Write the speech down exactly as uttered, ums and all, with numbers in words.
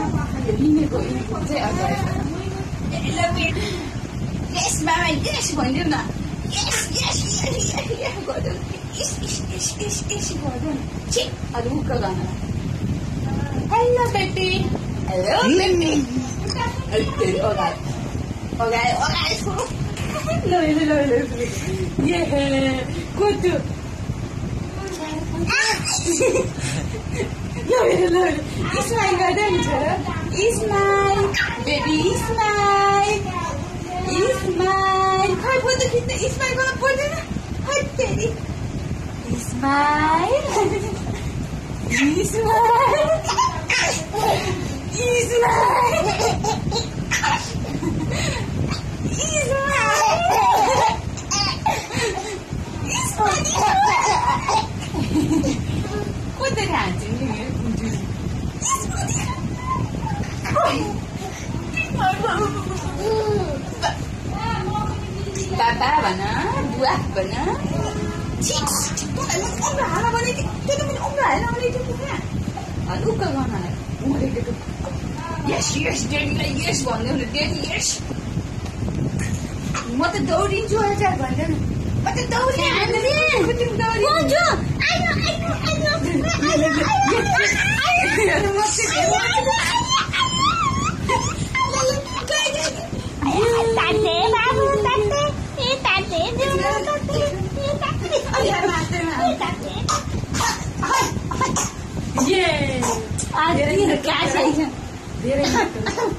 यो लिनेको इन्फो चाहिँ अगाडि यस बाबा यस भनिदिउँ न यस यस यस यस गरिदिउँ यस यस यस यस यस गरिदिउँ छि अरू उक्क गर्न हेलो बेटी हेलो बेटी अगाडि अगाडि अगाडि ल ल ल ल ये कुटु ल ल स्माइल गर्दै हुन्छ स्माइल बेबी स्माइल स्माइल खै फोटो खिच्न स्माइल गर्न पर्दैन खै तेरी स्माइल स्माइल कुन हान्छ नि बाबा भन बुवा भन उम्रा हाल भने त्यो त मैले उम्रा हाल भने त्यो क्या अनि उक्क गर्नलाई यस यस डेडीलाई यस भन्दैन डेडी यस म त दौडिन्छु हजार भन्दैन म त दौडिन्छु दौडिन्छु आइनो आइनो आइनो ताते बाबु ताते ए ताते ताते ये आज ये क्या चाहिए धेरै